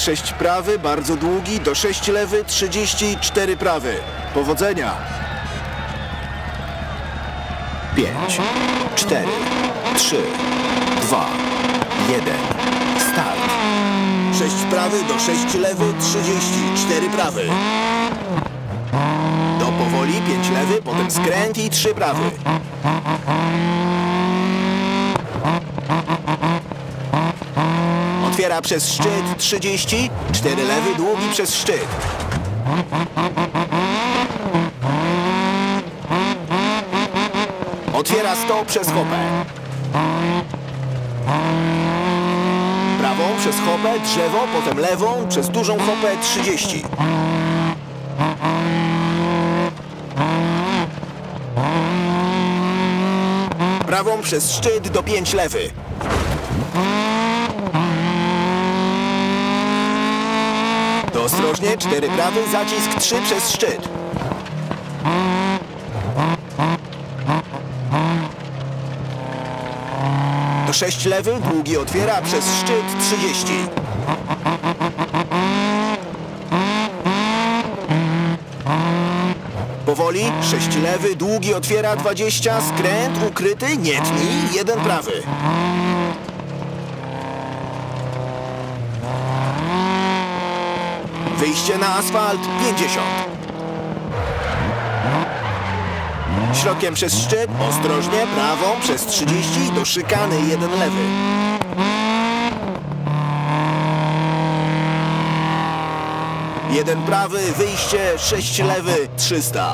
6 prawy, bardzo długi, do 6 lewy, 34 prawy. Powodzenia! 5, 4, 3, 2, 1, start. 6 prawy, do 6 lewy, 34 prawy. Do powoli, 5 lewy, potem skręt i 3 prawy. Otwiera przez szczyt 30, 4 lewy, długi przez szczyt. Otwiera 100 przez hopę. Prawą przez hopę, drzewo, potem lewą przez dużą hopę 30. Prawą przez szczyt do 5 lewy. To ostrożnie, 4 prawy, zacisk 3 przez szczyt. Do 6 lewy, długi otwiera przez szczyt 30. Powoli, 6 lewy, długi otwiera 20, skręt, ukryty, nie tnij, 1 prawy. Wyjście na asfalt 50. Środkiem przez szczyt, ostrożnie, prawą przez 30 do szykany 1 lewy. Jeden prawy, wyjście 6 lewy 300.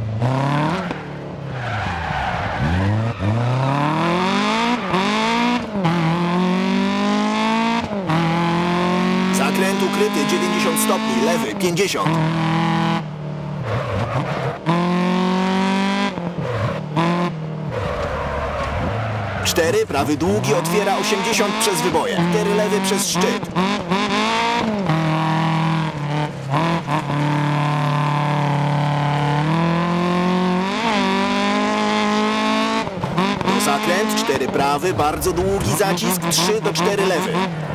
Zakręt ukryty 90 stopni, lewy 50. Cztery, prawy długi, otwiera 80 przez wyboje. 4 lewy przez szczyt. Do zakręt, 4 prawy, bardzo długi zacisk, 3 do 4 lewy.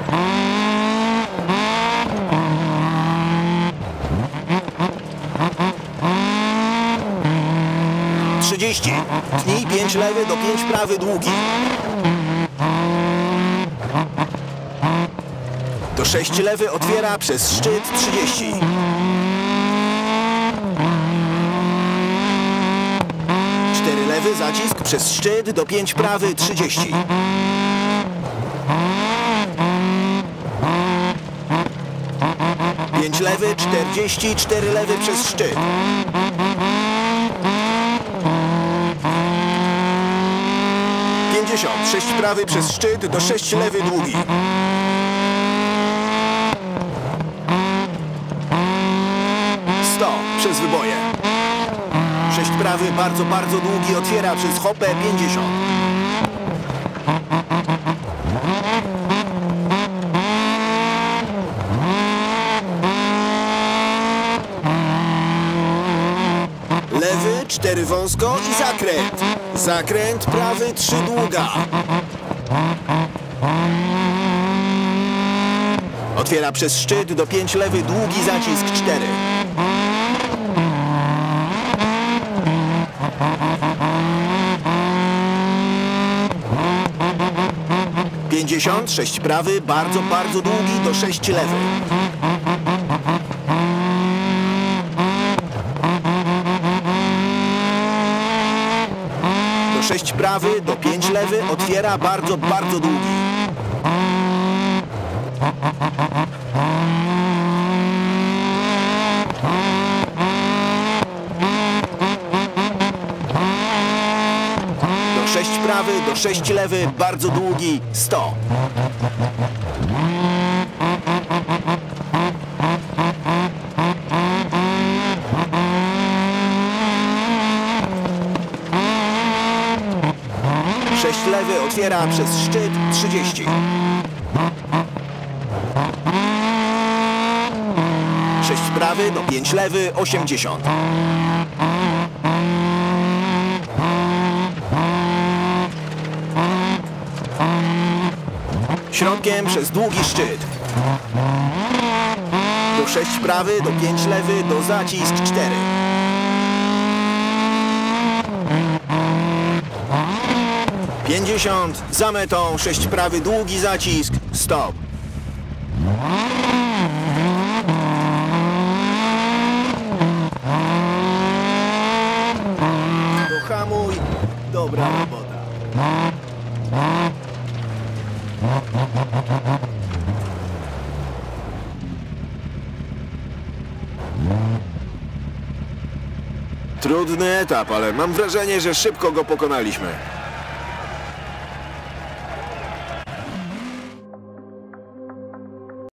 Tnij 5 lewy do 5 prawy długi. Do 6 lewy otwiera przez szczyt 30. Cztery lewy zacisk przez szczyt do 5 prawy 30. Pięć lewy 40, 4 lewy przez szczyt. 6 prawy przez szczyt do 6 lewy długi. 100 przez wyboje. 6 prawy bardzo długi otwiera przez hopę 50. Lewy 4 wąsko i zakręt. Zakręt prawy 3 długa. Otwiera przez szczyt do 5 lewy, długi zacisk 4. Pięćdziesiąt, 6 prawy, bardzo długi do 6 lewy. Do 6 prawy, do 5 lewy, otwiera bardzo długi. Do 6 prawy, do 6 lewy, bardzo długi, 100. Lewy otwiera przez szczyt 30. 6 prawy do 5 lewy 80. Środkiem przez długi szczyt. do 6 prawy, do 5 lewy, do zacisk 4. Pięćdziesiąt, za metą, 6 prawy, długi zacisk, stop. Dohamuj, dobra robota. Trudny etap, ale mam wrażenie, że szybko go pokonaliśmy.